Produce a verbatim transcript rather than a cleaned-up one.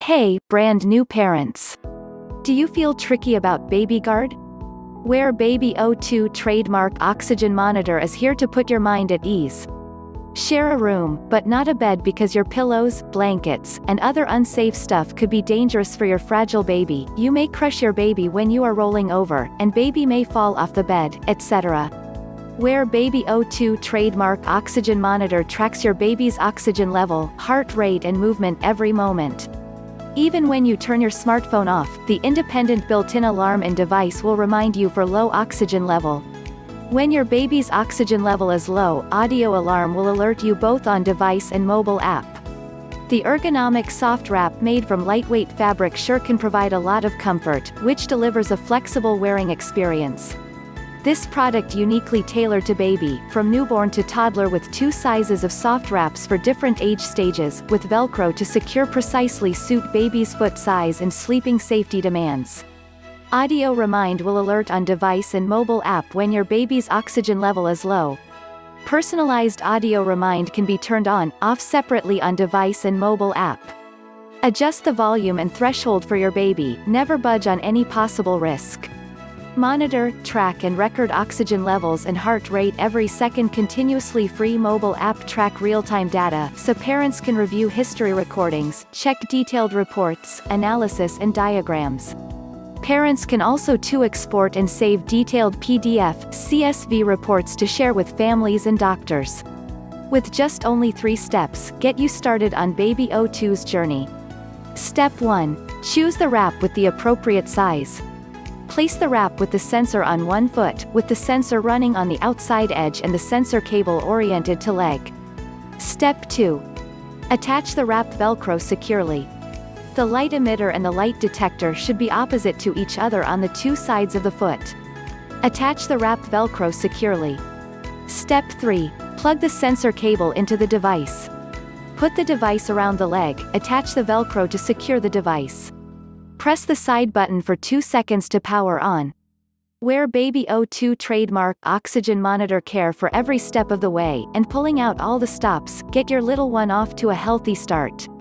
Hey, brand new parents. Do you feel tricky about BabyGuard? Wear Baby O two trademark oxygen monitor is here to put your mind at ease. Share a room, but not a bed because your pillows, blankets, and other unsafe stuff could be dangerous for your fragile baby. You may crush your baby when you are rolling over, and baby may fall off the bed, et cetera. Wear Baby O two trademark oxygen monitor tracks your baby's oxygen level, heart rate and movement every moment. Even when you turn your smartphone off, the independent built-in alarm and device will remind you for low oxygen level. When your baby's oxygen level is low, audio alarm will alert you both on device and mobile app. The ergonomic soft wrap made from lightweight fabric sure can provide a lot of comfort, which delivers a flexible wearing experience. This product uniquely tailored to baby, from newborn to toddler with two sizes of soft wraps for different age stages, with Velcro to secure precisely suit baby's foot size and sleeping safety demands. Audio Remind will alert on device and mobile app when your baby's oxygen level is low. Personalized Audio Remind can be turned on, off separately on device and mobile app. Adjust the volume and threshold for your baby, never budge on any possible risk. Monitor, track and record oxygen levels and heart rate every second continuously. Free mobile app track real-time data so parents can review history recordings, check detailed reports, analysis and diagrams. Parents can also too export and save detailed P D F, C S V reports to share with families and doctors. With just only three steps, get you started on Baby O two's journey. Step one. Choose the wrap with the appropriate size. Place the wrap with the sensor on one foot, with the sensor running on the outside edge and the sensor cable oriented to leg. Step two. Attach the wrap Velcro securely. The light emitter and the light detector should be opposite to each other on the two sides of the foot. Attach the wrap Velcro securely. Step three. Plug the sensor cable into the device. Put the device around the leg, attach the Velcro to secure the device. Press the side button for two seconds to power on. Wear Baby O two trademark oxygen monitor care for every step of the way, and pulling out all the stops, get your little one off to a healthy start.